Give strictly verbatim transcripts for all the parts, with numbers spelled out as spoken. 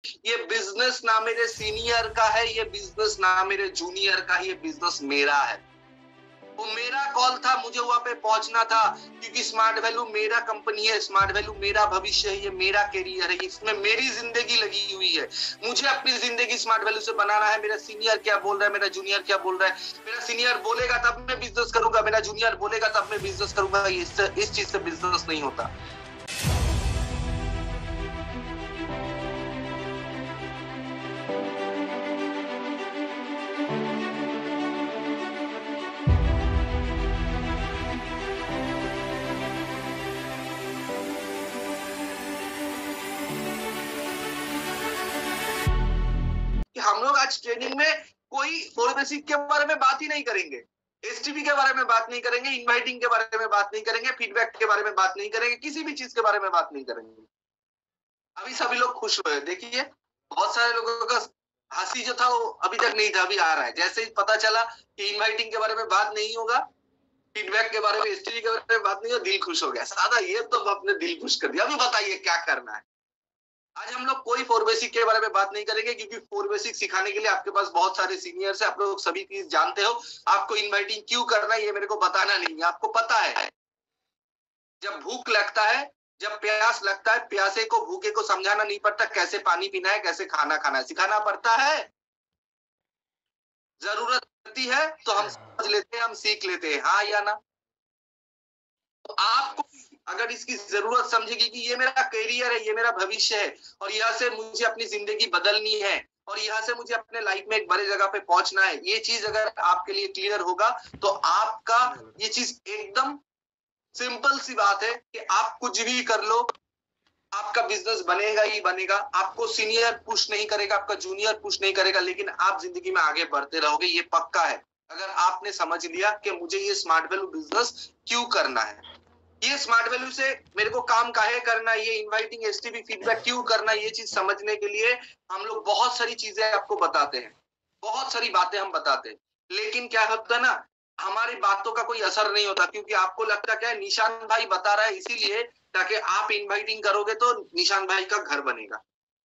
ये बिजनेस ना मेरे सीनियर का है, ये बिजनेस ना मेरे जूनियर का, ये बिजनेस मेरा है। वो मेरा कॉल था, मुझे वहां पे पहुंचना था, क्योंकि स्मार्ट वैल्यू मेरा कंपनी है, स्मार्ट वैल्यू मेरा भविष्य है, ये मेरा कैरियर है, इसमें मेरी जिंदगी लगी हुई है। मुझे अपनी जिंदगी स्मार्ट वैल्यू से बनाना है। मेरा सीनियर क्या बोल रहा है, मेरा जूनियर क्या बोल रहा है, मेरा सीनियर बोलेगा तब मैं बिजनेस करूंगा, मेरा जूनियर बोलेगा तब मैं बिजनेस करूंगा। इस, इस चीज से बिजनेस नहीं होता। हम लोग आज ट्रेनिंग में कोई फोर बेसिक के बारे में बात ही नहीं करेंगे, एसटीपी के बारे में बात नहीं करेंगे, इनवाइटिंग के बारे में बात नहीं करेंगे, फीडबैक के बारे में बात नहीं करेंगे, किसी भी चीज के बारे में बात नहीं करेंगे। अभी सभी लोग खुश हुए, देखिए बहुत सारे लोगों का हंसी जो था वो अभी तक नहीं था, अभी आ रहा है। जैसे ही पता चला कि इनवाइटिंग के बारे में बात नहीं होगा, फीडबैक के बारे में, एसटीपी के बारे में बात नहीं होगा, दिल खुश हो गया। सादा ये तो अपने दिल खुश कर दिया। अभी बताइए क्या करना है। आज हम लोग कोई फोर बेसिक के बारे में बात नहीं करेंगे, क्योंकि फोर बेसिक सिखाने के लिए आपके पास बहुत सारे सीनियर्स हैं, आप लोग सभी चीज जानते हो। आपको इनवाइटिंग क्यों करना है ये मेरे को बताना नहीं है, आपको पता है। जब भूख लगता है, जब प्यास लगता है, प्यासे को भूखे को समझाना नहीं पड़ता कैसे पानी पीना है, कैसे खाना खाना है, सिखाना पड़ता है। जरूरत पड़ती है तो हम समझ लेते हैं, हम सीख लेते हैं, हाँ या ना। तो आपको अगर इसकी जरूरत समझेगी कि ये मेरा करियर है, ये मेरा भविष्य है, और यहाँ से मुझे अपनी जिंदगी बदलनी है, और यहाँ से मुझे अपने लाइफ में एक बड़े जगह पे पहुंचना है, ये चीज अगर आपके लिए क्लियर होगा तो आपका ये चीज एकदम सिंपल सी बात है कि आप कुछ भी कर लो, आपका बिजनेस बनेगा ही बनेगा। आपको सीनियर पुश नहीं करेगा, आपका जूनियर पुश नहीं करेगा, लेकिन आप जिंदगी में आगे बढ़ते रहोगे, ये पक्का है। अगर आपने समझ लिया कि मुझे ये स्मार्ट वैल्यू बिजनेस क्यों करना है, ये स्मार्ट वैल्यू से मेरे को काम काहे करना है, ये इनवाइटिंग एसटीपी फीडबैक क्यों करना है, ये चीज समझने के लिए हम लोग बहुत सारी चीजें आपको बताते हैं, बहुत सारी बातें हम बताते हैं। लेकिन क्या होता है ना, हमारी बातों का कोई असर नहीं होता, क्योंकि आपको लगता क्या है, निशान भाई बता रहा है इसीलिए ताकि आप इनवाइटिंग करोगे तो निशान भाई का घर बनेगा,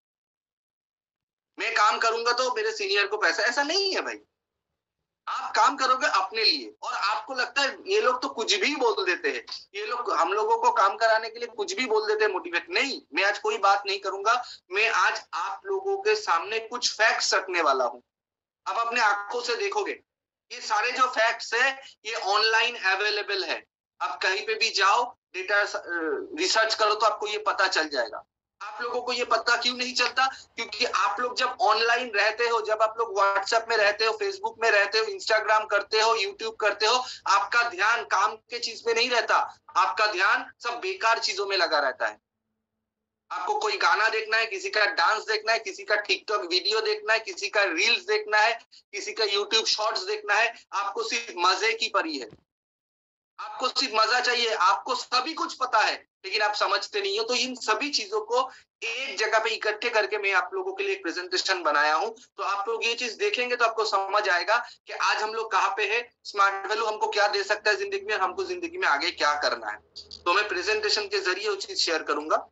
मैं काम करूंगा तो मेरे सीनियर को पैसा। ऐसा नहीं है भाई, आप काम करोगे अपने लिए। और आपको लगता है ये लोग तो कुछ भी बोल देते हैं, ये लोग हम लोगों को काम कराने के लिए कुछ भी बोल देते हैं, मोटिवेट। नहीं, मैं आज कोई बात नहीं करूंगा, मैं आज आप लोगों के सामने कुछ फैक्ट्स रखने वाला हूं। आप अपने आंखों से देखोगे, ये सारे जो फैक्ट्स है ये ऑनलाइन अवेलेबल है। आप कहीं पे भी जाओ, डेटा रिसर्च करो तो आपको ये पता चल जाएगा। आप लोगों को ये पता क्यों नहीं चलता, क्योंकि आप लोग जब ऑनलाइन रहते हो, जब आप लोग व्हाट्सएप में रहते हो, फेसबुक में रहते हो, इंस्टाग्राम करते हो, यूट्यूब करते हो, आपका ध्यान काम के चीज में नहीं रहता, आपका ध्यान सब बेकार चीजों में लगा रहता है। आपको कोई गाना देखना है, किसी का डांस देखना है, किसी का टिकटॉक वीडियो देखना है, किसी का रील्स देखना है, किसी का यूट्यूब शॉर्ट्स देखना है। आपको सिर्फ मजे की परी है, आपको सिर्फ मजा चाहिए, आपको सभी कुछ पता है, लेकिन आप समझते नहीं हो। तो इन सभी चीजों को एक जगह पे इकट्ठे करके मैं आप लोगों के लिए एक प्रेजेंटेशन बनाया हूं। तो आप लोग ये चीज देखेंगे तो आपको समझ आएगा कि आज हम लोग कहाँ पे है, स्मार्ट वैल्यू हमको क्या दे सकता है जिंदगी में, हमको जिंदगी में आगे क्या करना है। तो मैं प्रेजेंटेशन के जरिए वो चीज शेयर करूंगा।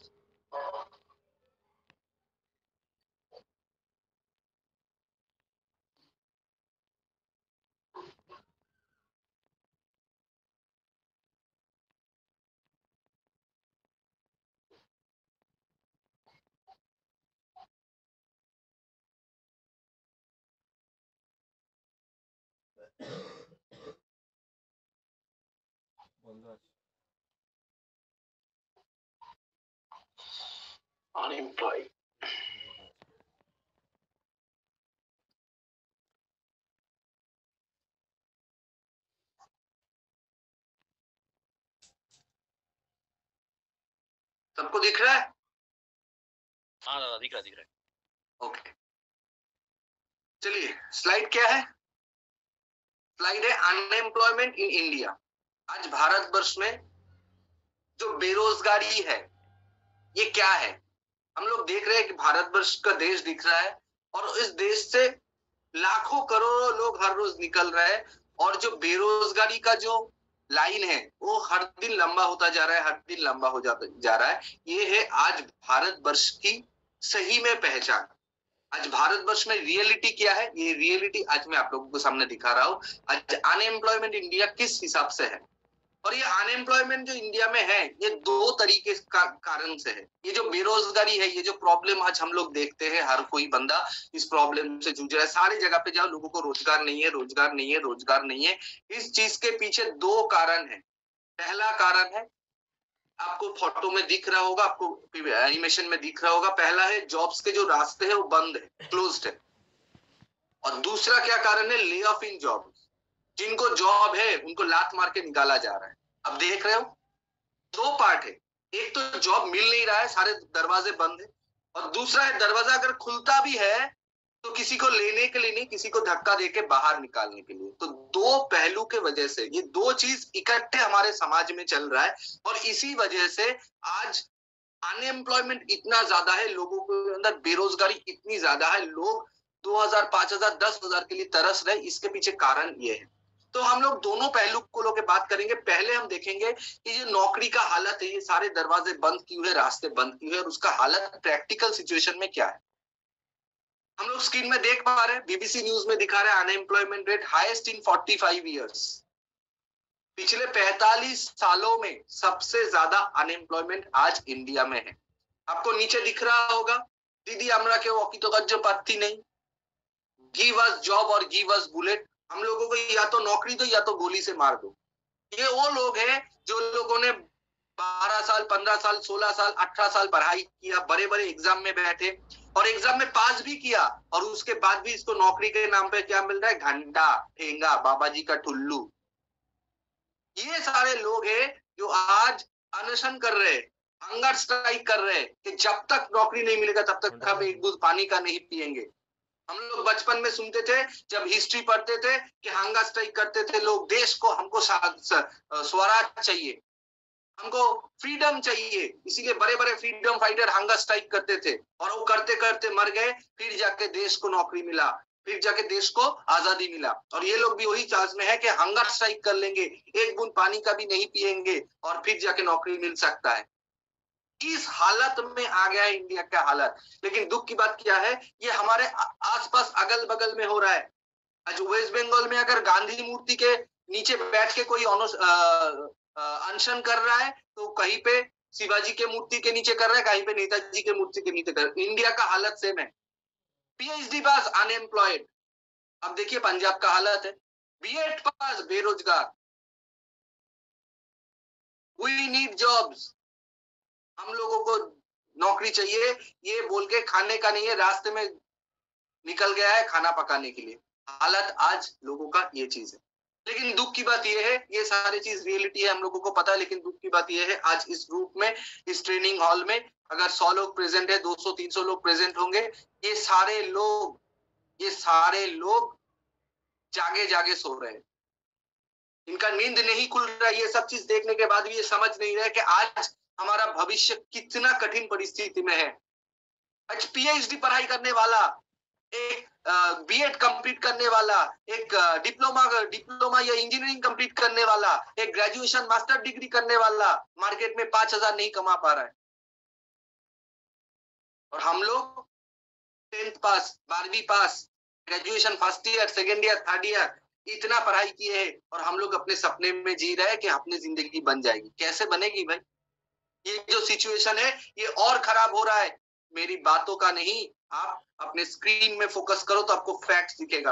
अनएम्प्लॉयड सबको दिख रहा है? हाँ दादा दिख रहा दिख रहा है। ओके, चलिए स्लाइड क्या है? स्लाइड है अनएम्प्लॉयमेंट इन इंडिया। आज भारतवर्ष में जो बेरोजगारी है ये क्या है? हम लोग देख रहे हैं कि भारतवर्ष का देश दिख रहा है, और इस देश से लाखों करोड़ों लोग हर रोज निकल रहे हैं, और जो बेरोजगारी का जो लाइन है वो हर दिन लंबा होता जा रहा है, हर दिन लंबा हो जाता जा रहा है। ये है आज भारतवर्ष की सही में पहचान। आज भारतवर्ष में रियलिटी क्या है, ये रियलिटी आज मैं आप लोगों को सामने दिखा रहा हूँ। आज अनएम्प्लॉयमेंट इंडिया किस हिसाब से है, और ये अनएम्प्लॉयमेंट जो इंडिया में है ये दो तरीके का कारण से है। ये जो बेरोजगारी है, ये जो प्रॉब्लम आज हम लोग देखते हैं, हर कोई बंदा इस प्रॉब्लम से जूझ रहा है। सारी जगह पे जाओ, लोगों को रोजगार नहीं है, रोजगार नहीं है, रोजगार नहीं है। इस चीज के पीछे दो कारण है। पहला कारण है, आपको फोटो में दिख रहा होगा, आपको एनिमेशन में दिख रहा होगा, पहला है जॉब्स के जो रास्ते हैं वो बंद है, क्लोज्ड है। और दूसरा क्या कारण है, ले ऑफ इन जॉब। जिनको जॉब है उनको लात मार के निकाला जा रहा है। अब देख रहे हो, दो पार्ट है। एक तो जॉब मिल नहीं रहा है, सारे दरवाजे बंद है, और दूसरा है दरवाजा अगर खुलता भी है तो किसी को लेने के लिए नहीं, किसी को धक्का देके बाहर निकालने के लिए। तो दो पहलू के वजह से ये दो चीज इकट्ठे हमारे समाज में चल रहा है, और इसी वजह से आज अनएम्प्लॉयमेंट इतना ज्यादा है, लोगों के अंदर बेरोजगारी इतनी ज्यादा है, लोग दो हज़ार, पांच हज़ार, दस हज़ार के लिए तरस रहे। इसके पीछे कारण ये है। तो हम लोग दोनों पहलू को लेकर बात करेंगे। पहले हम देखेंगे कि ये नौकरी का हालत है, ये सारे दरवाजे बंद किए हुए, रास्ते बंद किए हुए, और उसका हालत प्रैक्टिकल सिचुएशन में क्या है। हम लोग स्क्रीन में देख पा रहे हैं, बीबीसी न्यूज में दिखा रहे हैं अनएम्प्लॉयमेंट रेट हाईएस्ट इन पैंतालीस इयर्स। पिछले पैंतालीस सालों में सबसे ज्यादा अनएम्प्लॉयमेंट आज इंडिया में है। आपको नीचे दिख रहा होगा, दीदी हमरा के वॉकी तो गज्जो पत्ती नहीं, गिव अस जॉब और गिव अस बुलेट। हम लोगों को या तो नौकरी दो या तो गोली से मार दो। ये वो लोग हैं जो लोगों ने बारह साल, पंद्रह साल, सोलह साल, अठारह साल पढ़ाई किया, बड़े बड़े एग्जाम में बैठे और एग्जाम में पास भी किया, और उसके बाद भी इसको नौकरी के नाम पे क्या मिल रहा है, घंटा, ठेंगा, बाबा जी का ठुल्लू। ये सारे लोग हैं जो आज अनशन कर रहे हैं, हंगर स्ट्राइक कर रहे हैं कि जब तक नौकरी नहीं मिलेगा तब तक हम एक बूंद पानी का नहीं पिएंगे। हम लोग बचपन में सुनते थे, जब हिस्ट्री पढ़ते थे, कि हंगर स्ट्राइक करते थे लोग, देश को, हमको स्वराज चाहिए, हमको फ्रीडम चाहिए, इसीलिए बड़े बड़े फ्रीडम फाइटर हंगर स्ट्राइक करते थे, और वो करते करते मर गए। फिर जाके देश को नौकरी मिला, फिर जाके देश को आजादी मिला। और ये लोग भी वही चार्ज में है कि हंगर स्ट्राइक कर लेंगे, एक बूंद पानी का भी नहीं पिएंगे, और फिर जाके नौकरी मिल सकता है। इस हालत में आ गया है इंडिया का हालत। लेकिन दुख की बात क्या है, ये हमारे आसपास अगल बगल में हो रहा है। आज वेस्ट बंगाल में अगर गांधी मूर्ति के नीचे बैठ के कोई अनशन कर रहा है, तो कहीं पे शिवाजी के मूर्ति के नीचे कर रहा है, कहीं पे नेताजी के मूर्ति के नीचे कर रहा है। इंडिया का हालत सेम है। PhD pass unemployed. अब देखिए पंजाब का हालत है, बीएड पास बेरोजगार। वी नीड जॉब्स, हम लोगों को नौकरी चाहिए, ये बोल के खाने का नहीं है, रास्ते में निकल गया है खाना पकाने के लिए। हालत आज लोगों का ये चीज है। लेकिन दुख की बात यह है, ये सारी चीज रियलिटी है, हम लोगों को पता है। लेकिन दुख की बात यह है, आज इस ग्रुप में, इस ट्रेनिंग हॉल में अगर सौ लोग प्रेजेंट है, दो सौ तीन सौ लोग प्रेजेंट होंगे, ये सारे लोग ये सारे लोग जागे जागे सो रहे हैं। इनका नींद नहीं खुल रहा है। ये सब चीज देखने के बाद भी ये समझ नहीं रहे कि आज हमारा भविष्य कितना कठिन परिस्थिति में है। आज पीएचडी पढ़ाई करने वाला, एक बीएड कंप्लीट करने वाला, एक डिप्लोमा डिप्लोमा या इंजीनियरिंग कंप्लीट करने वाला, एक ग्रेजुएशन मास्टर डिग्री करने वाला मार्केट में पांच हजार नहीं कमा पा रहा है। और हम लोग टेंथ पास, बारहवीं pass, graduation first year, second year, third year, इतना पढ़ाई किए हैं, और हम लोग अपने सपने में जी रहे हैं कि अपनी जिंदगी बन जाएगी। कैसे बनेगी भाई? ये जो सिचुएशन है ये और खराब हो रहा है। मेरी बातों का नहीं, आप अपने स्क्रीन में फोकस करो तो आपको फैक्ट्स दिखेगा।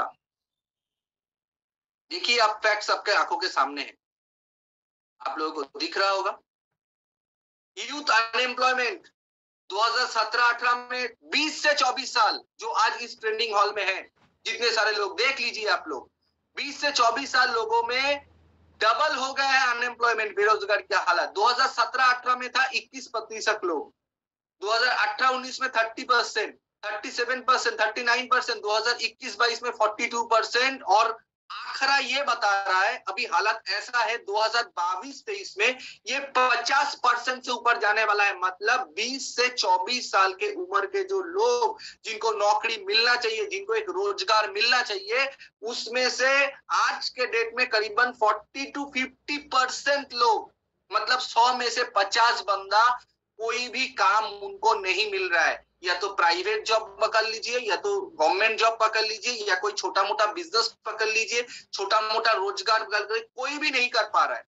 देखिए, आप फैक्ट्स आपके आंखों के सामने है, आप लोगों को दिख रहा होगा। यूथ अनएम्प्लॉयमेंट दो हज़ार सत्रह अठारह में बीस से चौबीस साल, जो आज इस ट्रेंडिंग हॉल में है, जितने सारे लोग देख लीजिए आप लोग, बीस से चौबीस साल लोगों में डबल हो गया है अनएम्प्लॉयमेंट, बेरोजगार की हालत। दो हज़ार सत्रह अठारह में था इक्कीस प्रतिशत लोग, दो हज़ार अठारह उन्नीस में तीस परसेंट, सैंतीस परसेंट, उनतालीस परसेंट, दो हज़ार इक्कीस बाईस में बयालीस परसेंट, और आखरा ये बता रहा है अभी हालत ऐसा है दो हज़ार बाईस तेईस में ये पचास परसेंट से ऊपर जाने वाला है। मतलब बीस से चौबीस साल के उम्र के जो लोग, जिनको नौकरी मिलना चाहिए, जिनको एक रोजगार मिलना चाहिए, उसमें से आज के डेट में करीबन चालीस टू पचास परसेंट लोग, मतलब सौ में से पचास बंदा, कोई भी काम उनको नहीं मिल रहा है। या तो प्राइवेट जॉब पकड़ लीजिए, या तो गवर्नमेंट जॉब पकड़ लीजिए, या कोई छोटा मोटा बिजनेस पकड़ लीजिए, छोटा मोटा रोजगार पकड़ लीजिए, कोई भी नहीं कर पा रहा है।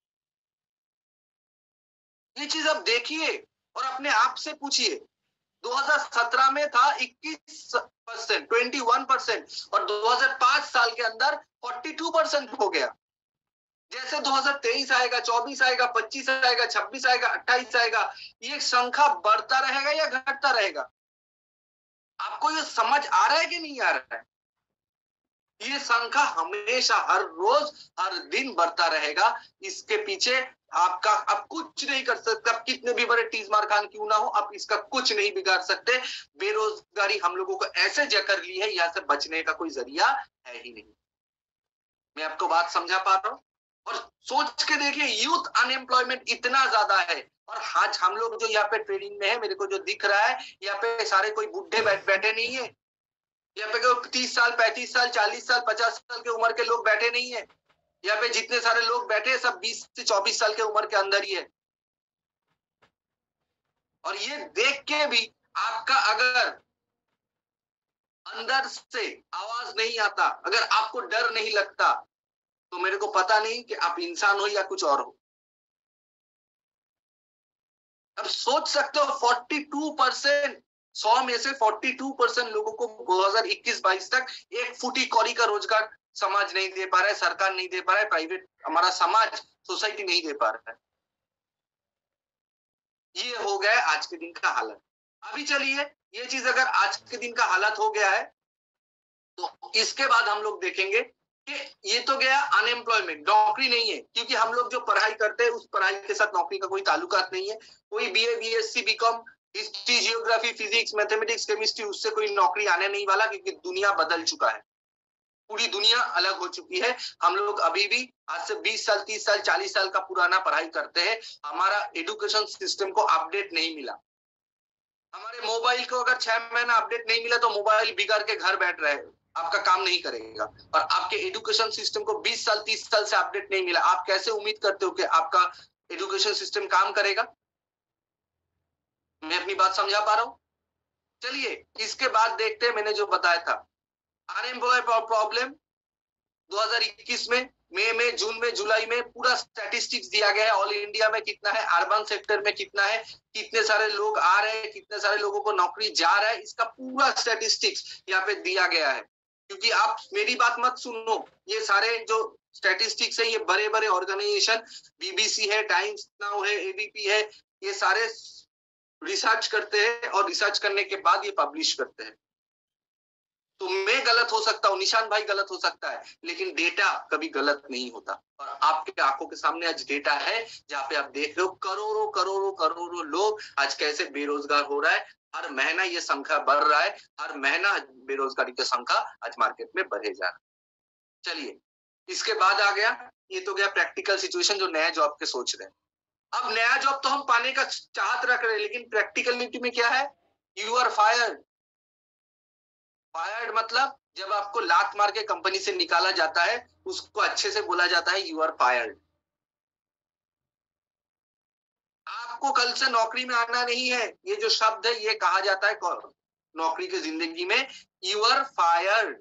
ये चीज आप देखिए और अपने आप से पूछिए। दो हज़ार सत्रह में था इक्कीस परसेंट, इक्कीस परसेंट, और दो हज़ार पाँच साल के अंदर बयालीस परसेंट हो गया। जैसे दो हज़ार तेईस आएगा, चौबीस आएगा, पच्चीस आएगा, छब्बीस आएगा, अट्ठाईस आएगा, ये संख्या बढ़ता रहेगा या घटता रहेगा? आपको ये समझ आ रहा है कि नहीं आ रहा है? ये संख्या हमेशा, हर रोज, हर दिन बढ़ता रहेगा। इसके पीछे आपका, आप कुछ नहीं कर सकते। आप कितने भी बड़े टीजमार खान क्यों ना हो, आप इसका कुछ नहीं बिगाड़ सकते। बेरोजगारी हम लोगों को ऐसे जकड़ ली है, यहाँ से बचने का कोई जरिया है ही नहीं। मैं आपको बात समझा पा रहा हूँ? और सोच के देखिए, यूथ अनएम्प्लॉयमेंट इतना ज्यादा है, और आज हम लोग जो यहाँ पे ट्रेनिंग में है, मेरे को जो दिख रहा है, यहाँ पे सारे कोई बुढ़े बैठ बैठे नहीं है। यहाँ पे कोई तीस साल, पैंतीस साल, चालीस साल, पचास साल के उम्र के लोग बैठे नहीं है। यहाँ पे जितने सारे लोग बैठे हैं, सब बीस से चौबीस साल के उम्र के अंदर ही है। और ये देख के भी आपका अगर अंदर से आवाज नहीं आता, अगर आपको डर नहीं लगता, तो मेरे को पता नहीं कि आप इंसान हो या कुछ और हो। अब सोच सकते हो, बयालीस परसेंट, सौ में से बयालीस परसेंट लोगों को दो हज़ार इक्कीस बाईस तक एक फुटी कौड़ी का रोजगार समाज नहीं दे पा रहा है, सरकार नहीं दे पा रहा है, प्राइवेट हमारा समाज, सोसाइटी नहीं दे पा रहा है। ये हो गया है आज के दिन का हालत। अभी चलिए, ये चीज अगर आज के दिन का हालत हो गया है, तो इसके बाद हम लोग देखेंगे कि ये तो गया अनएम्प्लॉयमेंट, नौकरी नहीं है, क्योंकि हम लोग जो पढ़ाई करते हैं उस पढ़ाई के साथ नौकरी का कोई ताल्लुकात नहीं है। कोई BA, BSc, BCom, history, geography, physics, mathematics, chemistry, उससे कोई नौकरी आने नहीं वाला, क्योंकि दुनिया बदल चुका है, पूरी दुनिया अलग हो चुकी है। हम लोग अभी भी आज से बीस साल, तीस साल, चालीस साल का पुराना पढ़ाई करते हैं। हमारा एजुकेशन सिस्टम को अपडेट नहीं मिला। हमारे मोबाइल को अगर छह महीना अपडेट नहीं मिला, तो मोबाइल बिगाड़ के घर बैठ रहे हैं, आपका काम नहीं करेगा। और आपके एजुकेशन सिस्टम को बीस साल, तीस साल से अपडेट नहीं मिला, आप कैसे उम्मीद करते हो कि आपका एजुकेशन सिस्टम काम करेगा? मैं अपनी बात समझा पा रहा हूं? चलिए, इसके बाद देखते हैं, मैंने जो बताया था अनएम्प्लॉयमेंट प्रॉब्लम दो हज़ार इक्कीस में, मई में, जून में, जुलाई में पूरा स्टैटिस्टिक्स दिया गया है। ऑल इंडिया में कितना है, अर्बन सेक्टर में कितना है, कितने सारे लोग आ रहे हैं, कितने सारे लोगों को नौकरी जा रहा है, इसका पूरा स्टैटिस्टिक्स यहाँ पे दिया गया है। क्योंकि आप मेरी बात मत सुनो, ये सारे जो स्टैटिस्टिक्स है, ये बड़े बड़े ऑर्गेनाइजेशन, बीबीसी है, टाइम्स नाउ है, एबीपी है, ये सारे रिसर्च करते हैं, और रिसर्च करने के बाद ये पब्लिश करते हैं। तो मैं गलत हो सकता हूँ, निशान भाई गलत हो सकता है, लेकिन डेटा कभी गलत नहीं होता। और आपके आंखों के सामने आज डेटा है, जहाँ पे आप देख रहे हो करोड़ों करोड़ों करोड़ों लोग आज कैसे बेरोजगार हो रहा है। हर महीना ये संख्या बढ़ रहा है, हर महीना बेरोजगारी की संख्या आज मार्केट में बढ़े जा रहा है। चलिए, इसके बाद आ गया, ये तो गया प्रैक्टिकल सिचुएशन, जो नया जॉब के सोच रहे हैं। अब नया जॉब तो हम पाने का चाहत रख रहे हैं, लेकिन प्रैक्टिकलिटी में क्या है? You are fired. फायर्ड मतलब जब आपको लात मार के कंपनी से निकाला जाता है, उसको अच्छे से बोला जाता है यू आर फायर्ड। आपको कल से नौकरी में आना नहीं है, ये जो शब्द है ये कहा जाता है नौकरी की जिंदगी में, यू आर फायर्ड।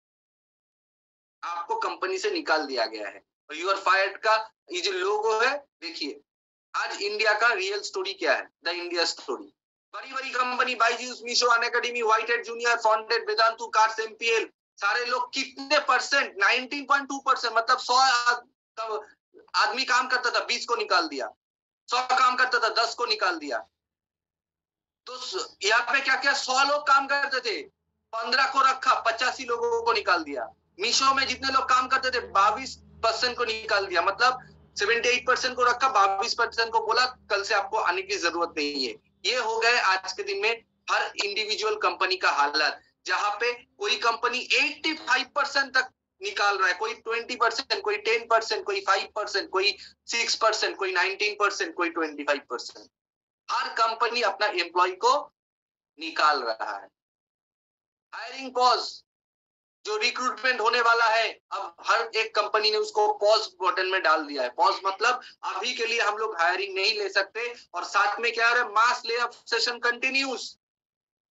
आपको कंपनी से निकाल दिया गया है। और यू आर फायर्ड का ये जो लोगो है, देखिए आज इंडिया का रियल स्टोरी क्या है, द इंडिया स्टोरी। बड़ी बड़ी कंपनी, बाईजूस, मीशो, अनअकैडमी, व्हाइट हेड जूनियर, फाउंडेड, वेदांतु, कार्स, एमपीएल, सारे लोग कितने परसेंट, उन्नीस पॉइंट दो परसेंट, मतलब सौ आदमी काम करता था, बीस को निकाल दिया। सौ काम करता था, दस को निकाल दिया। तो यहाँ पे क्या क्या, सौ लोग काम करते थे, पंद्रह को रखा, पचासी लोगों को निकाल दिया। मीशो में जितने लोग काम करते थे, बाईस परसेंट को निकाल दिया, मतलब अठहत्तर परसेंट को रखा, बाईस परसेंट को बोला कल से आपको आने की जरूरत नहीं है। ये हो गए आज के दिन में हर इंडिविजुअल कंपनी का हालत, जहां पे कोई कंपनी पचासी परसेंट तक निकाल रहा है, कोई बीस परसेंट, कोई दस परसेंट, कोई पाँच परसेंट, कोई छह परसेंट, कोई उन्नीस परसेंट, कोई पच्चीस परसेंट। हर कंपनी अपना एम्प्लॉय को निकाल रहा है। हायरिंग पॉज, जो रिक्रूटमेंट होने वाला है, अब हर एक कंपनी ने उसको पॉज बटन में डाल दिया है। पॉज मतलब अभी के लिए हम लोग हायरिंग नहीं ले सकते, और साथ में क्या है, मास ले ऑफ सेशन कंटिन्यूस।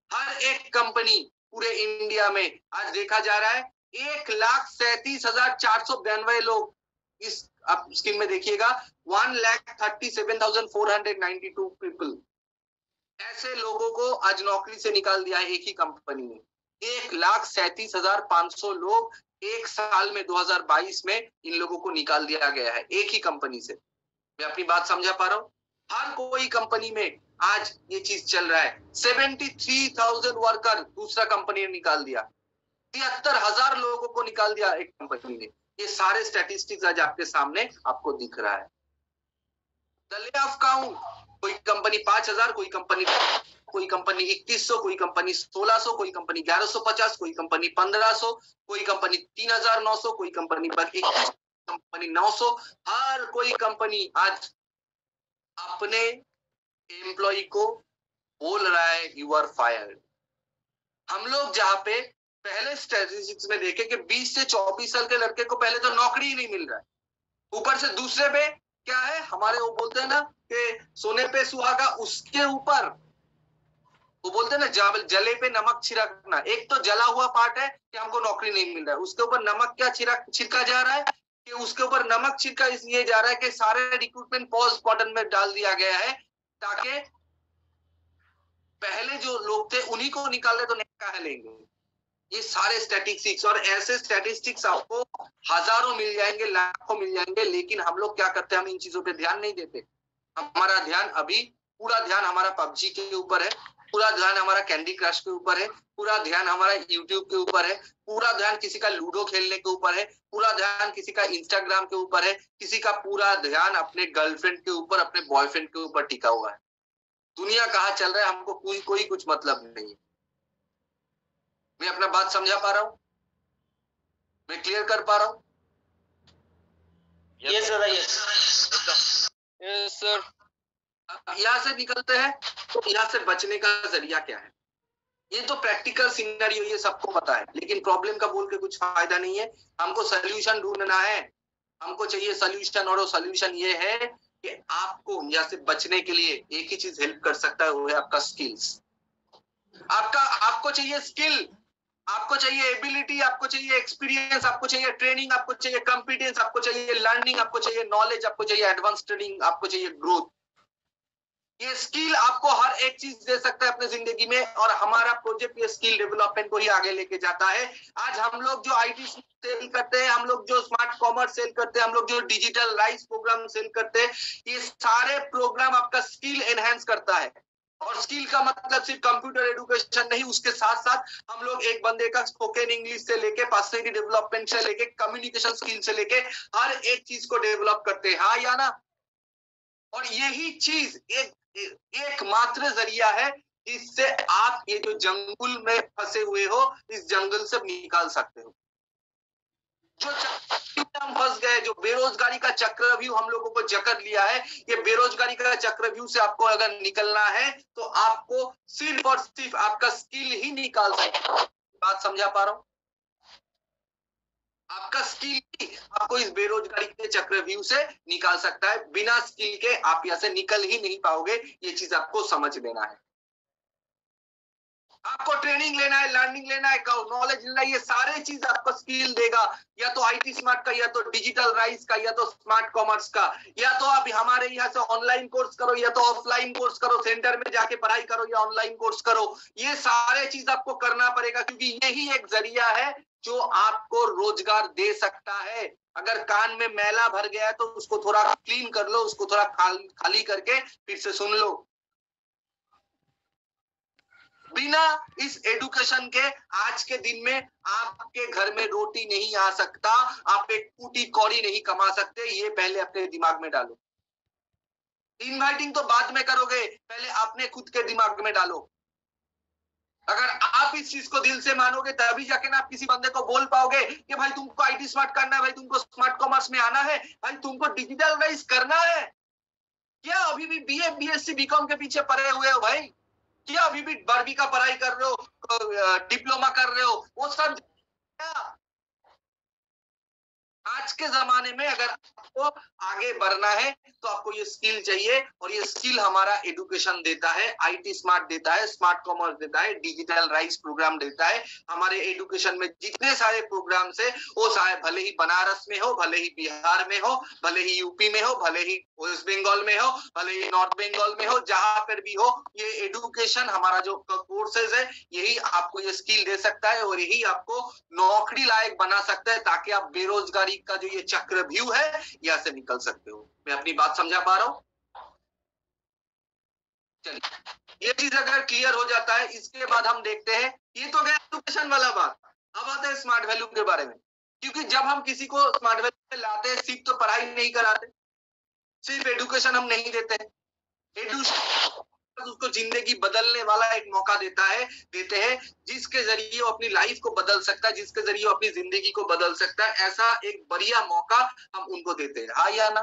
हर एक कंपनी पूरे इंडिया में आज देखा जा रहा है एक लाख सैंतीस हजार चार सौ बयानवे लोग, इस आप स्क्रीन में देखिएगा, one lakh thirty seven thousand four hundred ninety two people, ऐसे लोगों को आज नौकरी से निकाल दिया है एक ही कंपनी ने। एक लाख सैंतीस हजार पांच सौ लोग एक साल में दो हज़ार बाईस में इन लोगों को निकाल दिया गया है एक ही कंपनी से। मैं अपनी बात समझा पा रहा हूँ? हर कोई कंपनी में आज ये चीज चल रहा है। तिहत्तर हज़ार वर्कर दूसरा कंपनी ने निकाल दिया, तिहत्तर हजार लोगों को निकाल दिया एक कंपनी ने। ये सारे स्टैटिस्टिक्स आज आपके सामने आपको दिख रहा है। द ले ऑफ काउंट, कोई कंपनी पांच हजार, कोई कंपनी कोई कंपनी इक्कीस सौ, कोई कंपनी सोलह सौ, कोई कंपनी ग्यारह सौ पचास, कोई कंपनी पंद्रह सौ, कोई कंपनी तीन हजार नौ सौ, कोई कंपनी इक्कीस, कंपनी नौ सौ। हर कोई कंपनी आज अपने एम्प्लॉय को बोल रहा है यू आर फायर्ड। हम लोग जहां पे पहले स्टैटिस्टिक्स में देखे कि बीस से चौबीस साल के लड़के को पहले तो नौकरी ही नहीं मिल रहा है, ऊपर से दूसरे पे क्या है, हमारे वो बोलते हैं ना कि सोने पे सुहागा, उसके ऊपर वो बोलते हैं ना जले पे नमक छिड़कना। एक तो जला हुआ पार्ट है कि हमको नौकरी नहीं मिल रहा है, उसके ऊपर नमक क्या छिड़क छिड़का जा रहा है कि उसके ऊपर नमक छिड़का इसलिए जा रहा है कि सारे रिक्रूटमेंट पॉज बटन में डाल दिया गया है ताकि पहले जो लोग थे उन्हीं को निकाल रहे तो नहीं कहा लेंगे। ये सारे स्टैटिस्टिक्स, और ऐसे स्टैटिस्टिक्स आपको हजारों मिल जाएंगे, लाखों मिल जाएंगे, लेकिन हम लोग क्या करते हैं, हम इन चीजों पे ध्यान नहीं देते। हमारा ध्यान अभी पूरा ध्यान हमारा पबजी के ऊपर है, पूरा ध्यान हमारा कैंडी क्रश के ऊपर है, पूरा ध्यान हमारा यूट्यूब के ऊपर है, पूरा ध्यान किसी का लूडो खेलने के ऊपर है, पूरा ध्यान किसी का इंस्टाग्राम के ऊपर है, किसी का पूरा ध्यान अपने गर्लफ्रेंड के ऊपर, अपने बॉयफ्रेंड के ऊपर टिका हुआ है। दुनिया कहाँ चल रहा है हमको कोई कोई कुछ मतलब नहीं है। मैं अपना बात समझा पा रहा हूँ? मैं क्लियर कर पा रहा हूँ? यस सर, यस एकदम यस सर। यहाँ से निकलते हैं तो यहाँ से बचने का जरिया क्या है? ये तो प्रैक्टिकल सिनेरियो ये सबको पता है, लेकिन प्रॉब्लम का बोल के कुछ फायदा नहीं है। हमको सोल्यूशन ढूंढना है, हमको चाहिए सोल्यूशन, और वो सोल्यूशन ये है कि आपको यहाँ से बचने के लिए एक ही चीज हेल्प कर सकता है, वो है आपका स्किल्स। आपका आपको चाहिए स्किल, आपको चाहिए एबिलिटी, आपको चाहिए एक्सपीरियंस, आपको चाहिए ट्रेनिंग, आपको चाहिए कॉम्पिटेंस, आपको चाहिए लर्निंग, आपको चाहिए नॉलेज, आपको चाहिए एडवांस ट्रेनिंग, आपको चाहिए ग्रोथ। ये स्किल आपको हर एक चीज दे सकता है अपने जिंदगी में, और हमारा प्रोजेक्ट ये स्किल डेवलपमेंट को ही आगे लेके जाता है। आज हम लोग जो आईटी सेल करते हैं, हम लोग जो स्मार्ट कॉमर्स सेल करते हैं, हम लोग जो डिजिटल राइस प्रोग्राम सेल करते हैं, ये सारे प्रोग्राम आपका स्किल एनहेंस करता है। और स्किल का मतलब सिर्फ कंप्यूटर एजुकेशन नहीं, उसके साथ साथ हम लोग एक बंदे का स्पोकन इंग्लिश से लेके पर्सनैलिटी डेवलपमेंट से लेके कम्युनिकेशन स्किल से लेके हर एक चीज को डेवलप करते हैं, हाँ या ना? और यही चीज एक एकमात्र जरिया है जिससे आप ये जो जंगल में फंसे हुए हो, इस जंगल से निकाल सकते हो। जो हम फंस गए, जो बेरोजगारी का चक्रव्यूह हम लोगों को जकड़ लिया है, ये बेरोजगारी का चक्रव्यूह से आपको अगर निकलना है तो आपको सिर्फ और सिर्फ आपका स्किल ही निकाल सकता है। बात समझा पा रहा हूं? आपका स्किल ही आपको इस बेरोजगारी के चक्रव्यूह से निकाल सकता है। बिना स्किल के आप यहाँ से निकल ही नहीं पाओगे, ये चीज आपको समझ लेना है। आपको ट्रेनिंग लेना है, लर्निंग लेना है, नॉलेज लेना है, ये सारे चीज आपको स्किल देगा, या तो आईटी स्मार्ट का, या तो डिजिटल राइस का, या तो स्मार्ट कॉमर्स का, या तो आप हमारे यहाँ से ऑनलाइन कोर्स करो, या तो ऑफलाइन कोर्स करो, सेंटर में जाके पढ़ाई करो, या ऑनलाइन कोर्स करो। ये सारे चीज आपको करना पड़ेगा, क्योंकि यही एक जरिया है जो आपको रोजगार दे सकता है। अगर कान में मैला भर गया है तो उसको थोड़ा क्लीन कर लो, उसको थोड़ा खाली खाली करके फिर से सुन लो। बिना इस एजुकेशन के आज के दिन में आपके घर में रोटी नहीं आ सकता, आप एक कुटी कौड़ी नहीं कमा सकते, ये पहले अपने दिमाग में डालो। इनवाइटिंग तो बाद में करोगे, पहले अपने खुद के दिमाग में डालो। अगर आप इस चीज को दिल से मानोगे तभी जाके ना आप किसी बंदे को बोल पाओगे कि भाई तुमको आईटी स्मार्ट करना है, भाई तुमको स्मार्ट कॉमर्स में आना है, भाई तुमको डिजिटल राइस करना है। क्या अभी भी बीए बीएससी बीकॉम के पीछे पड़े हुए हो भाई? क्या अभी भी बारहवीं का पढ़ाई कर रहे हो, डिप्लोमा कर रहे हो, वो सब क्या? आज के जमाने में अगर आपको आगे बढ़ना है तो आपको ये स्किल चाहिए, और ये स्किल हमारा एजुकेशन देता है, आईटी स्मार्ट देता है, स्मार्ट कॉमर्स देता है, डिजिटल राइस प्रोग्राम देता है। हमारे एजुकेशन में जितने सारे प्रोग्राम्स है, वो सारे भले ही बनारस में हो, भले ही बिहार में हो, भले ही यूपी में हो, भले ही वेस्ट बंगाल में हो, भले ही नॉर्थ बंगाल में हो, जहां पर भी हो, ये एजुकेशन हमारा जो कोर्सेज है यही आपको ये स्किल दे सकता है, और यही आपको नौकरी लायक बना सकता है, ताकि आप बेरोजगारी का जो ये चक्रव्यूह है यहाँ से निकल सकते हो। मैं अपनी बात समझा पा रहा हूँ? चलिए, ये चीज अगर क्लियर हो जाता है, इसके बाद हम देखते हैं, ये तो गया एजुकेशन वाला बात। अब आते हैं स्मार्ट वैल्यू के बारे में, क्योंकि जब हम किसी को स्मार्ट वैल्यू में लाते हैं, सिर्फ तो पढ़ाई नहीं कराते, सिर्फ एजुकेशन हम नहीं देते हैं, एजुकेशन उसको जिंदगी बदलने वाला एक मौका देता है देते हैं, जिसके जरिए वो अपनी लाइफ को बदल सकता है, जिसके जरिए वो अपनी जिंदगी को बदल सकता है। ऐसा एक बढ़िया मौका हम उनको देते हैं, हाँ या ना?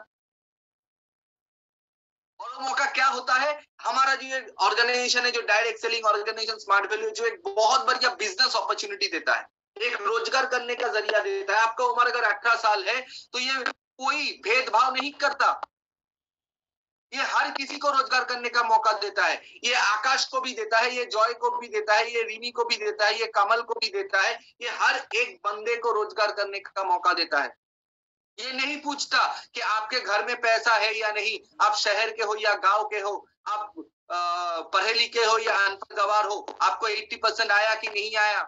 और वो मौका क्या होता है? हमारा जो ये ऑर्गेनाइजेशन है, जो direct selling organisation smart value, जो एक बहुत बढ़िया बिजनेस अपॉर्चुनिटी देता है, एक रोजगार करने का जरिया देता है। आपका उम्र अगर अठारह साल है तो ये कोई भेदभाव नहीं करता, ये हर किसी को रोजगार करने का मौका देता है। ये आकाश को भी देता है, ये जॉय को भी देता है, ये रिमी को भी देता है, ये कमल को भी देता है। ये हर एक बंदे को रोजगार करने का मौका देता है। ये नहीं पूछता कि आपके घर में पैसा है या नहीं, आप शहर के हो या गांव के हो, आप पढ़े लिखे हो या अनपढ़ गवार हो, आपको अस्सी परसेंट आया कि नहीं आया,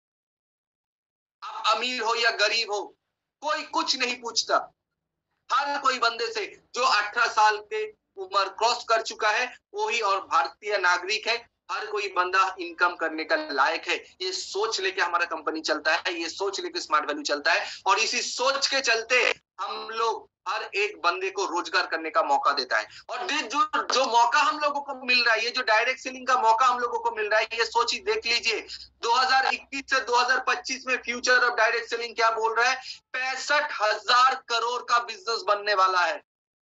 आप अमीर हो या गरीब हो, कोई कुछ नहीं पूछता। हर कोई बंदे से जो अठारह साल के उम्र क्रॉस कर चुका है वही और भारतीय नागरिक है, हर कोई बंदा इनकम करने का लायक है। ये सोच लेके हमारा कंपनी चलता है, ये सोच लेके स्मार्ट वैल्यू चलता है, और इसी सोच के चलते हम लोग हर एक बंदे को रोजगार करने का मौका देता है। और जो जो मौका हम लोगों को मिल रहा है, ये जो डायरेक्ट सेलिंग का मौका हम लोगों को मिल रहा है, ये सोच देख लीजिए, दो हज़ार इक्कीस से दो हज़ार पच्चीस में फ्यूचर ऑफ डायरेक्ट सेलिंग क्या बोल रहा है? पैंसठ हजार करोड़ का बिजनेस बनने वाला है।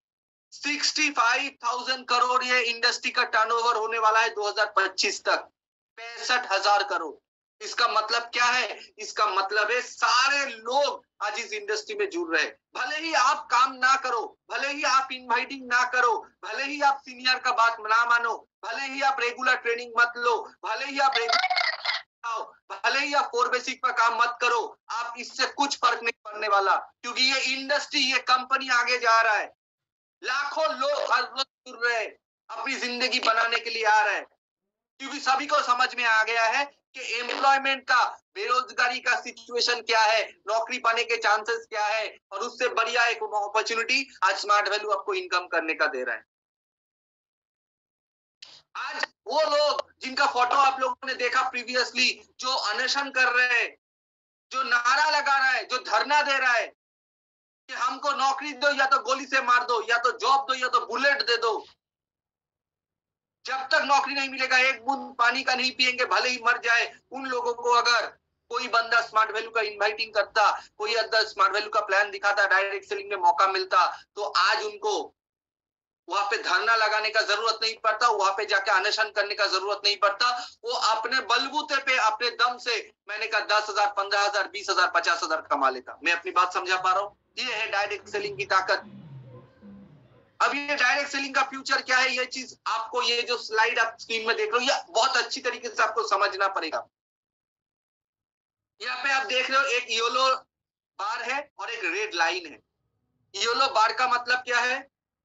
पैंसठ हज़ार करोड़ ये इंडस्ट्री का टर्नओवर होने वाला है दो हज़ार पच्चीस तक। पैंसठ हजार करोड़। इसका मतलब क्या है? इसका मतलब है सारे लोग आज इस इंडस्ट्री में जुड़ रहे हैं। भले ही आप काम ना करो, भले ही आप इनवाइटिंग ना करो, भले ही आप सीनियर का बात ना मानो, भले ही आप रेगुलर ट्रेनिंग मत लो, भले ही आप भले ही आप फोर बेसिक पर काम मत करो, आप इससे कुछ फर्क नहीं पड़ने वाला, क्योंकि ये इंडस्ट्री, ये कंपनी आगे जा रहा है। लाखों लोग हर रोज जुड़ रहे हैं, अपनी जिंदगी बनाने के लिए आ रहे हैं, क्योंकि सभी को समझ में आ गया है कि एम्प्लॉयमेंट का, बेरोजगारी का सिचुएशन क्या है, नौकरी पाने के चांसेस क्या है, और उससे बढ़िया एक अपॉर्चुनिटी आज स्मार्ट वैल्यू आपको इनकम करने का दे रहा है। आज वो लोग जिनका फोटो आप लोगों ने देखा प्रीवियसली, जो अनशन कर रहे हैं, जो नारा लगा रहा है, जो धरना दे रहा है कि हमको नौकरी दो, या तो गोली से मार दो, या तो जॉब दो, या तो बुलेट दे दो, जब तक नौकरी नहीं मिलेगा एक बूंद पानी का नहीं पिएंगे, भले ही मर जाए। उन लोगों को अगर कोई बंदा स्मार्ट वैल्यू का इनवाइटिंग करता, कोई अदर स्मार्ट वैल्यू का प्लान दिखाता, डायरेक्ट सेलिंग में मौका मिलता, तो आज उनको वहां पे धरना लगाने का जरूरत नहीं पड़ता, वहां पे जाके अनशन करने का जरूरत नहीं पड़ता। वो अपने बलबूते पे, अपने दम से, मैंने कहा दस हजार, पंद्रह हजार, बीस हजार, पचास हजार कमा लेता। मैं अपनी बात समझा पा रहा हूँ? ये है डायरेक्ट सेलिंग की ताकत। अब ये डायरेक्ट सेलिंग का फ्यूचर क्या है, ये चीज आपको, ये जो स्लाइड आप स्क्रीन में देख रहे हो, ये बहुत अच्छी तरीके से आपको समझना पड़ेगा। यहाँ पे आप देख रहे हो एक येलो बार है और एक रेड लाइन है। येलो बार का मतलब क्या है?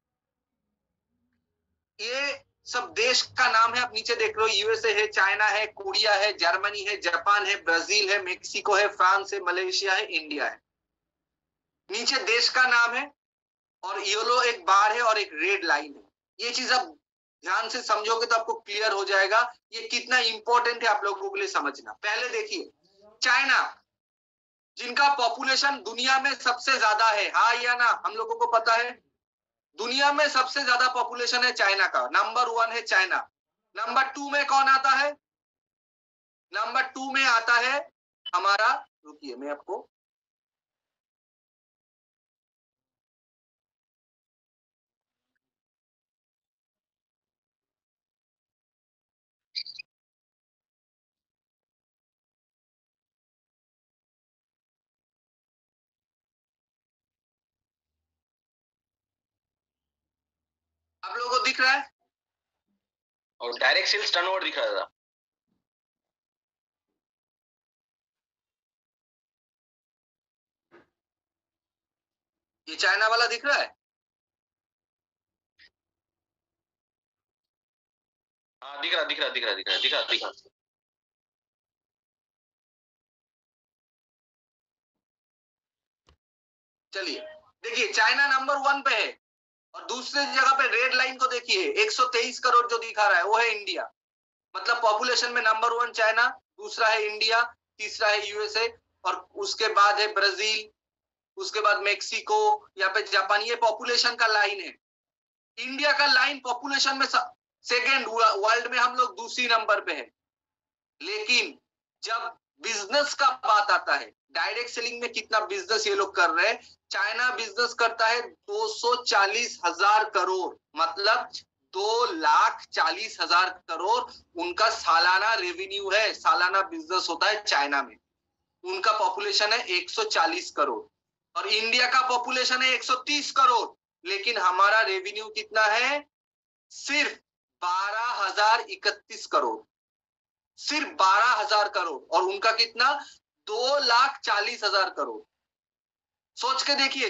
ये सब देश का नाम है, आप नीचे देख रहे हो, यूएसए है, चाइना है, कोरिया है, जर्मनी है, जापान है, ब्राजील है, मेक्सिको है, फ्रांस है, मलेशिया है, इंडिया है। नीचे देश का नाम है, और येलो एक बार है और एक रेड लाइन है। ये चीज आप ध्यान से समझोगे तो आपको क्लियर हो जाएगा ये कितना इंपॉर्टेंट है आप लोगों के लिए समझना। पहले देखिए, चाइना, जिनका पॉपुलेशन दुनिया में सबसे ज्यादा है, हाँ या ना? हम लोगों को पता है दुनिया में सबसे ज्यादा पॉपुलेशन है चाइना का, नंबर वन है चाइना। नंबर टू में कौन आता है? नंबर टू में आता है हमारा, रुकिए मैं आपको ग्रोथ दिख रहा है और डायरेक्ट सेल्स टर्नओवर दिख रहा था। ये चाइना वाला दिख रहा है? हाँ दिख रहा दिख रहा दिख रहा दिख रहा दिख रहा दिख रहा चलिए देखिए, चाइना नंबर वन पे है और दूसरे जगह पे रेड लाइन को देखिए, एक सौ तेईस करोड़ जो दिखा रहा है वो है इंडिया। मतलब पॉपुलेशन में नंबर वन चाइना, दूसरा है इंडिया, तीसरा है यूएसए और उसके बाद है ब्राजील, उसके बाद मेक्सिको, यहाँ पे जापान। ये पॉपुलेशन का लाइन है। इंडिया का लाइन पॉपुलेशन में सेकेंड, वर्ल्ड में हम लोग दूसरी नंबर पे है। लेकिन जब बिजनेस का बात आता है, डायरेक्ट सेलिंग में कितना बिजनेस ये लोग कर रहे हैं, चाइना बिजनेस करता है दो सौ चालीस हजार करोड़, मतलब दो लाख चालीस हजार करोड़ उनका सालाना रेवेन्यू है, सालाना बिजनेस होता है चाइना में। उनका पॉपुलेशन है एक सौ चालीस करोड़ और इंडिया का पॉपुलेशन है एक सौ तीस करोड़, लेकिन हमारा रेवेन्यू कितना है? सिर्फ बारह हजार इकतीस करोड़, सिर्फ बारह हजार करोड़, और उनका कितना? दो लाख चालीस हजार करोड़। सोच के देखिए,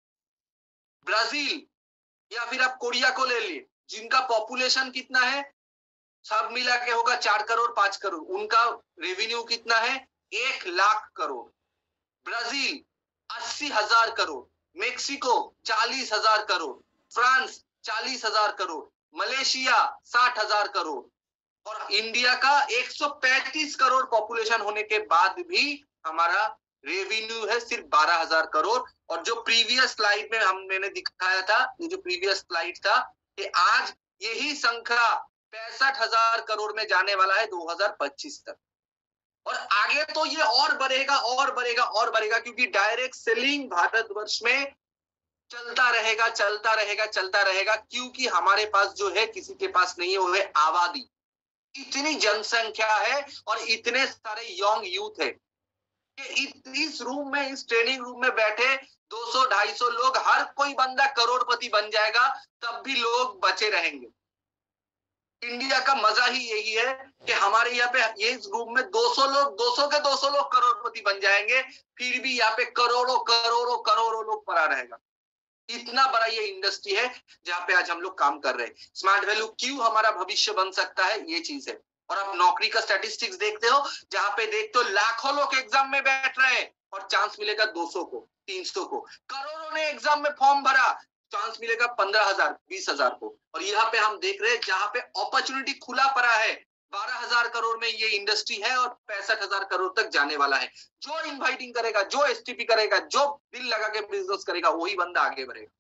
ब्राजील या फिर आप कोरिया को ले लिए, जिनका पॉपुलेशन कितना है? सब मिला के होगा चार करोड़ पांच करोड़, उनका रेवेन्यू कितना है? एक लाख करोड़। ब्राजील अस्सी हजार करोड़, मेक्सिको चालीस हजार करोड़, फ्रांस चालीस हजार करोड़, मलेशिया साठ हजार करोड़, और इंडिया का एक सौ पैंतीस करोड़ पॉपुलेशन होने के बाद भी हमारा रेवेन्यू है सिर्फ बारह हजार करोड़। और जो प्रीवियस स्लाइड में हम मैंने दिखाया था, ये जो प्रीवियस स्लाइड था, कि आज यही संख्या पैंसठ हजार करोड़ में जाने वाला है दो हजार पच्चीस तक, और आगे तो ये और बढ़ेगा और बढ़ेगा और बढ़ेगा, क्योंकि डायरेक्ट सेलिंग भारतवर्ष में चलता रहेगा चलता रहेगा चलता रहेगा, क्योंकि हमारे पास जो है किसी के पास नहीं है, वो है आबादी। इतनी जनसंख्या है और इतने सारे यंग यूथ है कि इस रूम में, इस ट्रेनिंग रूम में बैठे दो सौ ढाई सौ लोग, हर कोई बंदा करोड़पति बन जाएगा, तब भी लोग बचे रहेंगे। इंडिया का मजा ही यही है कि हमारे यहाँ पे ये इस रूम में दो सौ लोग, दो सौ के दो सौ लोग करोड़पति बन जाएंगे, फिर भी यहाँ पे करोड़ों करोड़ों करोड़ों लोग पड़ा रहेगा। इतना बड़ा ये इंडस्ट्री है जहाँ पे आज हम लोग काम कर रहे हैं। स्मार्ट वैल्यू क्यों हमारा भविष्य बन सकता है, ये चीज है। और आप नौकरी का स्टैटिस्टिक्स देखते हो, जहाँ पे देखते हो लाखों लोग एग्जाम में बैठ रहे हैं और चांस मिलेगा दो सौ को, तीन सौ को। करोड़ों ने एग्जाम में फॉर्म भरा, चांस मिलेगा पंद्रह हजार बीस हजार को। और यहाँ पे हम देख रहे हैं जहाँ पे अपॉर्चुनिटी खुला पड़ा है, बारह हजार करोड़ में ये इंडस्ट्री है और पैंसठ हजार करोड़ तक जाने वाला है। जो इन्वाइटिंग करेगा, जो एसटीपी करेगा, जो दिल लगा के बिजनेस करेगा, वही बंदा आगे बढ़ेगा।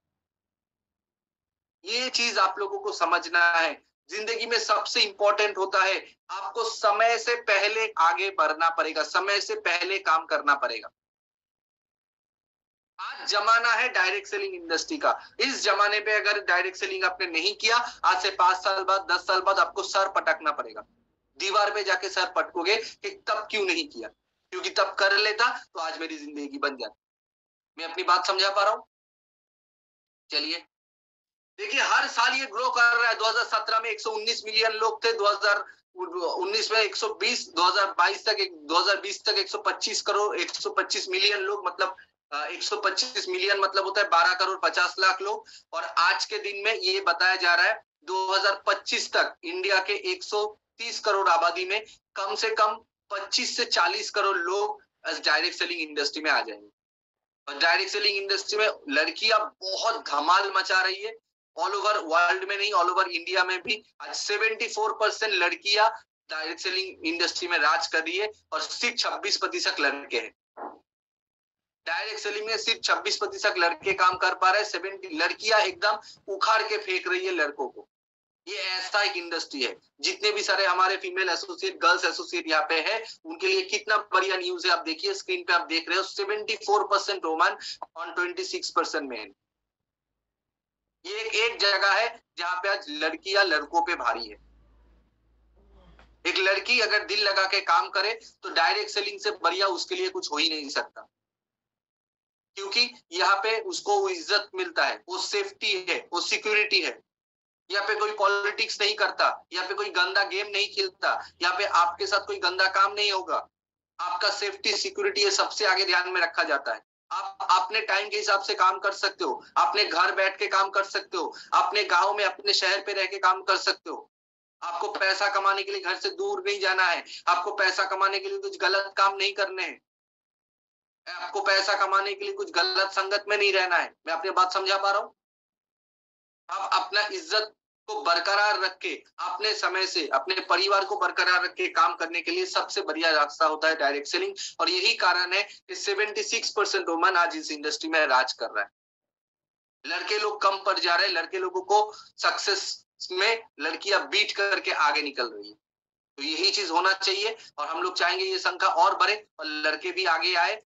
ये चीज आप लोगों को समझना है। जिंदगी में सबसे इंपॉर्टेंट होता है, आपको समय से पहले आगे बढ़ना पड़ेगा, समय से पहले काम करना पड़ेगा। आज जमाना है डायरेक्ट सेलिंग इंडस्ट्री का। इस जमाने पे अगर डायरेक्ट सेलिंग आपने नहीं किया, आज से पांच साल बाद, दस साल बाद आपको सर पटकना पड़ेगा, दीवार पे जाके सर पटकोगे कि तब क्यों नहीं किया, क्योंकि तब कर लेता तो आज मेरी जिंदगी बन जाती। मैं अपनी बात समझा पा रहा हूं? चलिए देखिए, हर साल ये ग्रो कर रहा है। दो हज़ार सत्रह में एक सौ उन्नीस मिलियन लोग थे, दो हज़ार उन्नीस में एक सौ बीस, दो हज़ार बाईस तक, दो हज़ार बीस तक एक सौ पच्चीस करोड़, एक सौ पच्चीस मिलियन लोग, मतलब एक सौ पच्चीस मिलियन मतलब होता है बारह करोड़ पचास लाख लोग। और आज के दिन में ये बताया जा रहा है दो हज़ार पच्चीस तक इंडिया के एक सौ तीस करोड़ आबादी में कम से कम पच्चीस से चालीस करोड़ लोग डायरेक्ट सेलिंग इंडस्ट्री में आ जाएंगे। और डायरेक्ट सेलिंग इंडस्ट्री में लड़कियां बहुत धमाल मचा रही है, ऑल ओवर वर्ल्ड में नहीं, ऑल ओवर इंडिया में भी आज चौहत्तर परसेंट लड़कियां डायरेक्ट सेलिंग इंडस्ट्री में राज कर रही है और सिर्फ छब्बीस प्रतिशत लड़के हैं। डायरेक्ट सेलिंग में सिर्फ छब्बीस प्रतिशत लड़के काम कर पा रहे हैं, सत्तर लड़कियां एकदम उखाड़ के फेंक रही है लड़कों को। ये ऐसा एक इंडस्ट्री है। जितने भी सारे हमारे फीमेल एसोसिएट, गर्ल्स एसोसिएट यहाँ पे है, उनके लिए कितना बढ़िया न्यूज है। आप देखिए स्क्रीन पे, आप देख रहे हो चौहत्तर परसेंट वुमेन और छब्बीस परसेंट मेन। ये एक जगह है जहाँ पे आज लड़कियां लड़कों पे भारी है। एक लड़की अगर दिल लगा के काम करे तो डायरेक्ट सेलिंग से बढ़िया उसके लिए कुछ हो ही नहीं सकता, क्योंकि यहाँ पे उसको वो इज्जत मिलता है, वो सेफ्टी है, वो सिक्योरिटी है। यहाँ पे कोई पॉलिटिक्स नहीं करता, यहाँ पे कोई गंदा गेम नहीं खेलता, यहाँ पे आपके साथ कोई गंदा काम नहीं होगा। आपका सेफ्टी सिक्योरिटी ये सबसे आगे ध्यान में रखा जाता है। आप अपने टाइम के हिसाब से काम कर सकते हो, अपने घर बैठ के काम कर सकते हो, अपने गांव में अपने शहर पे रह के काम कर सकते हो। आपको पैसा कमाने के लिए घर से दूर नहीं जाना है, आपको पैसा कमाने के लिए कुछ गलत काम नहीं करने हैं, आपको पैसा कमाने के लिए कुछ गलत संगत में नहीं रहना है। मैं अपनी बात समझा पा रहा हूँ? आप अपना इज्जत को बरकरार रख के, अपने समय से अपने परिवार को बरकरार रख के काम करने के लिए सबसे बढ़िया रास्ता होता है डायरेक्ट सेलिंग। और यही कारण है कि छिहत्तर परसेंट वुमन आज इस इंडस्ट्री में राज कर रहा है। लड़के लोग कम पड़ जा रहे हैं, लड़के लोगों को सक्सेस में लड़कियां बीट करके आगे निकल रही है। तो यही चीज होना चाहिए और हम लोग चाहेंगे ये संख्या और बढ़े और लड़के भी आगे आए।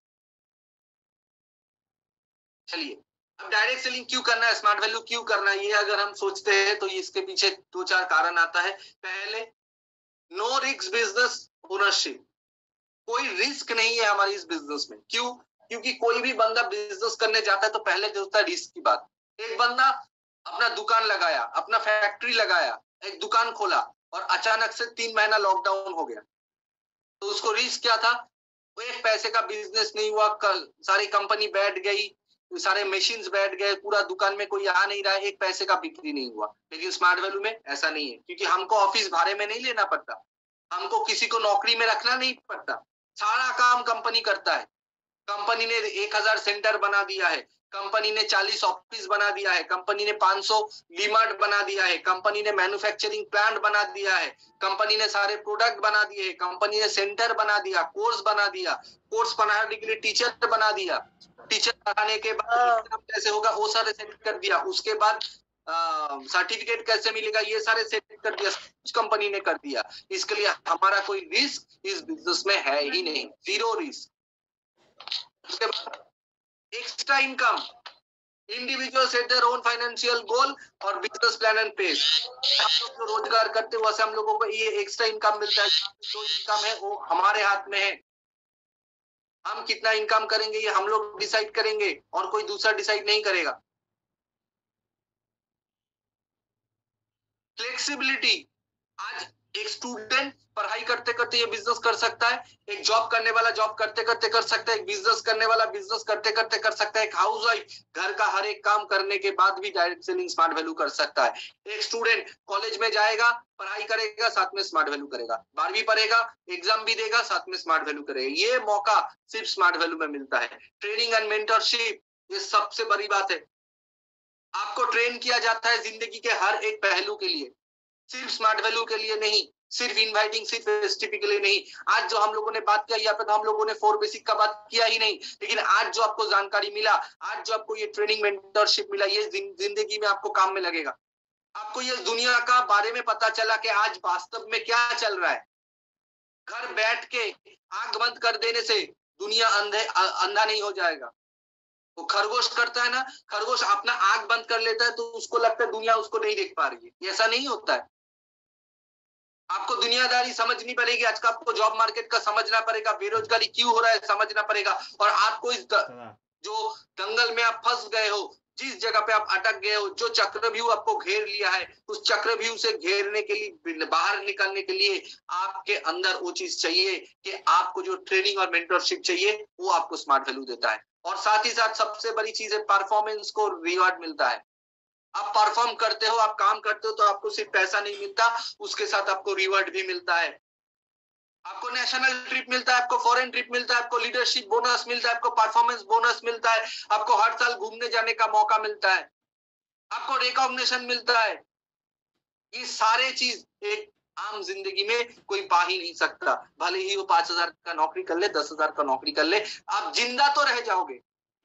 चलिए, अब डायरेक्ट सेलिंग क्यों करना है, स्मार्ट वैल्यू क्यों करना है, ये अगर हम सोचते हैं तो इसके पीछे दो चार कारण आता है। पहले, नो रिस्क बिजनेस ओनरशिप। कोई रिस्क नहीं है हमारी इस बिजनेस में। क्यों? क्योंकि कोई भी बंदा बिजनेस करने जाता है तो पहले जो होता है रिस्क की बात। एक बंदा अपना दुकान लगाया, अपना फैक्ट्री लगाया, एक दुकान खोला और अचानक से तीन महीना लॉकडाउन हो गया, तो उसको रिस्क क्या था? वो एक पैसे का बिजनेस नहीं हुआ, कल सारी कंपनी बैठ गई, सारे मशीन्स बैठ गए, पूरा दुकान में कोई आ नहीं रहा है, एक पैसे का बिक्री नहीं हुआ। लेकिन स्मार्ट वैल्यू में ऐसा नहीं है, क्योंकि हमको ऑफिस भाड़े में नहीं लेना पड़ता, हमको किसी को नौकरी में रखना नहीं पड़ता, सारा काम कंपनी करता है। कंपनी ने एक हजार सेंटर बना दिया है, कंपनी ने चालीस ऑफिस बना दिया है, कंपनी ने पाँच सौ डीमार्ट बना दिया है, कंपनी ने मैन्युफैक्चरिंग प्लांट बना दिया है, कंपनी ने सारे प्रोडक्ट बना दिए, कंपनी ने सेंटर बना दिया, कोर्स बना दिया, कोर्स बनाने के लिए टीचर बना दिया, टीचर बनाने के बाद एग्जाम कैसे होगा वो सारे सेट कर दिया, उसके बाद सर्टिफिकेट कैसे मिलेगा ये सारे सेट कर दिया, कुछ कंपनी ने कर दिया। इसके लिए हमारा कोई रिस्क इस बिजनेस में है ही नहीं, जीरो रिस्क। उसके बाद extra income, individual set their own financial goal और बिजनेस प्लान एंड पेज। हम लोग जो रोजगार करते हैं वैसे हम लोगों को ये एक्स्ट्रा इनकम मिलता है, जो इनकम है वो हमारे हाथ में है। हम कितना इनकम करेंगे ये हम लोग डिसाइड करेंगे और कोई दूसरा डिसाइड नहीं करेगा। फ्लेक्सिबिलिटी, आज एक स्टूडेंट पढ़ाई करते करते ये बिजनेस कर सकता है, एक जॉब करने वाला जॉब करते करते कर सकता है, एक बिजनेस करने वाला बिजनेस करते करते कर सकता है, एक हाउस वाइफ घर का हर एक काम करने के बाद भी डायरेक्ट सेलिंग स्मार्ट वैल्यू कर सकता है। एक स्टूडेंट कॉलेज में जाएगा, पढ़ाई करेगा, साथ में स्मार्ट वैल्यू करेगा, बारहवीं पढ़ेगा, एग्जाम भी देगा, साथ में स्मार्ट वैल्यू करेगा। ये मौका सिर्फ स्मार्ट वैल्यू में मिलता है। ट्रेनिंग एंड मेंटरशिप, ये सबसे बड़ी बात है। आपको ट्रेन किया जाता है जिंदगी के हर एक पहलू के लिए, सिर्फ स्मार्ट वैल्यू के लिए नहीं, सिर्फ इनवाइटिंग, सिर्फ एसटीपी के लिए नहीं। आज जो हम लोगों ने बात किया, यहाँ पे तो हम लोगों ने फोर बेसिक का बात किया ही नहीं, लेकिन आज जो आपको जानकारी मिला, आज जो आपको ये ट्रेनिंग मेंटरशिप मिला, ये जिंदगी में आपको काम में लगेगा। आपको ये दुनिया का बारे में पता चला कि आज वास्तव में क्या चल रहा है। घर बैठ के आंख बंद कर देने से दुनिया अंधे अंधा नहीं हो जाएगा। वो खरगोश करता है ना, खरगोश अपना आंख बंद कर लेता है तो उसको लगता है दुनिया उसको नहीं देख पा रही है। ऐसा नहीं होता है। आपको दुनियादारी समझनी पड़ेगी, आज का आपको जॉब मार्केट का समझना पड़ेगा, बेरोजगारी क्यों हो रहा है समझना पड़ेगा, और आपको इस जो दंगल में आप फंस गए हो, जिस जगह पे आप अटक गए हो, जो चक्रव्यूह आपको घेर लिया है, उस चक्रव्यूह से घेरने के लिए, बाहर निकालने के लिए आपके अंदर वो चीज चाहिए कि आपको जो ट्रेनिंग और मेंटरशिप चाहिए वो आपको स्मार्ट वैल्यू देता है। और साथ ही साथ सबसे बड़ी चीज है, परफॉर्मेंस को रिवॉर्ड मिलता है। आप परफॉर्म करते हो, आप काम करते हो तो आपको सिर्फ पैसा नहीं मिलता, उसके साथ आपको रिवॉर्ड भी मिलता है। आपको नेशनल ट्रिप मिलता है, आपको फॉरेन ट्रिप मिलता है, आपको लीडरशिप बोनस मिलता है, आपको परफॉर्मेंस बोनस मिलता है, आपको हर साल घूमने जाने का मौका मिलता है, आपको रिकॉग्निशन मिलता है। ये सारे चीज एक आम जिंदगी में कोई पा ही नहीं सकता। भले ही वो पांच हजार का नौकरी कर ले, दस हजार का नौकरी कर ले, आप जिंदा तो रह जाओगे।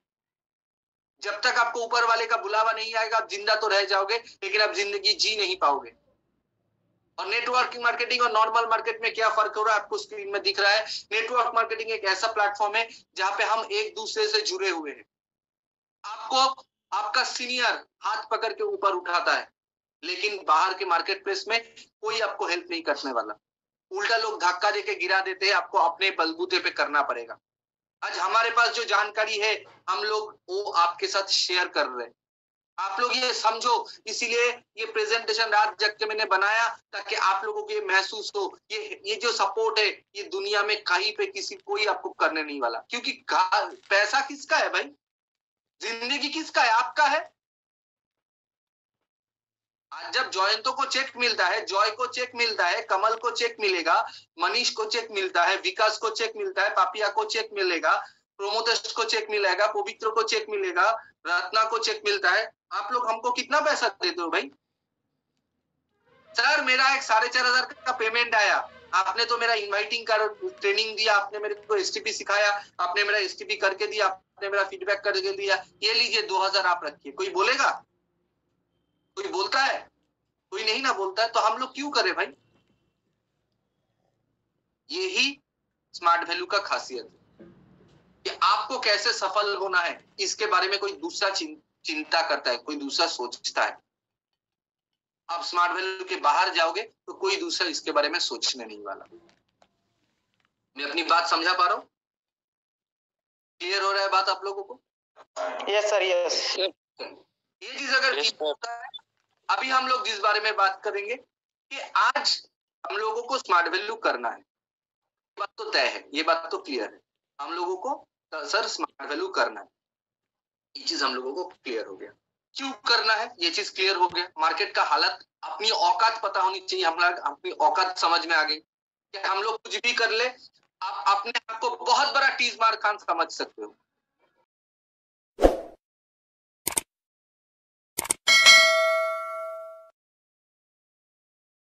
जब तक आपको ऊपर वाले का बुलावा नहीं आएगा आप जिंदा तो रह जाओगे, लेकिन आप जिंदगी जी नहीं पाओगे। और नेटवर्किंग मार्केटिंग और नॉर्मल मार्केट में क्या फर्क हो रहा है आपको स्क्रीन में दिख रहा है। नेटवर्क मार्केटिंग एक ऐसा प्लेटफॉर्म है जहां पे हम एक दूसरे से जुड़े हुए हैं। आपको आपका सीनियर हाथ पकड़ के ऊपर उठाता है, लेकिन बाहर के मार्केट प्लेस में कोई आपको हेल्प नहीं करने वाला। उल्टा लोग धक्का देके गिरा देते हैं, आपको अपने बलबूते पे करना पड़ेगा। आज हमारे पास जो जानकारी है हम लोग वो आपके साथ शेयर कर रहे हैं। आप लोग ये समझो, इसीलिए ये प्रेजेंटेशन रात जग के मैंने बनाया ताकि आप लोगों को ये महसूस हो, ये ये जो सपोर्ट है ये दुनिया में कहीं पे किसी कोई आपको करने नहीं वाला, क्योंकि पैसा किसका है भाई, जिंदगी किसका है, आपका है। आज जब जयंतो को चेक मिलता है, जॉय को चेक मिलता है, कमल को चेक मिलेगा, मनीष को चेक मिलता है, विकास को चेक मिलता है, पापिया को चेक मिलेगा, प्रोमोतेश को चेक मिलेगा, पवित्र को चेक मिलेगा, रत्ना को चेक मिलता है, आप लोग हमको कितना पैसा देते हो भाई? सर मेरा एक साढ़े चार हजार का पेमेंट आया, आपने तो मेरा इनवाइटिंग कर ट्रेनिंग दिया, आपने मेरे को एसटीपी सिखाया, आपने मेरा एसटीपी करके दिया, आपने मेरा फीडबैक करके दिया, ये लीजिए दो हजार आप रखिए। कोई बोलेगा? कोई बोलता है? कोई नहीं ना बोलता है, तो हम लोग क्यों करें भाई? यही स्मार्ट वैल्यू का खासियत है कि आपको कैसे सफल होना है इसके बारे में कोई दूसरा चिंता करता है, कोई दूसरा सोचता है। आप स्मार्ट वैल्यू के बाहर जाओगे तो कोई दूसरा इसके बारे में सोचने नहीं वाला। मैं अपनी बात समझा पा रहा हूँ? क्लियर हो रहा है बात आप लोगों को? Yes sir, yes. ये चीज अगर ठीक होता है, अभी हम लोग जिस बारे में बात करेंगे कि आज हम लोगों को स्मार्ट वैल्यू करना है, बात तो तय है, ये बात तो क्लियर है, हम लोगों को सर स्मार्ट वैल्यू करना है, ये चीज हम लोगों को क्लियर हो गया। क्यों करना है ये चीज क्लियर हो गया। मार्केट का हालत, अपनी औकात पता होनी चाहिए, हम लोग अपनी औकात समझ में आ गई कि हम लोग कुछ भी कर ले, आप अपने आप को बहुत बड़ा टीज मार खान समझ सकते हो।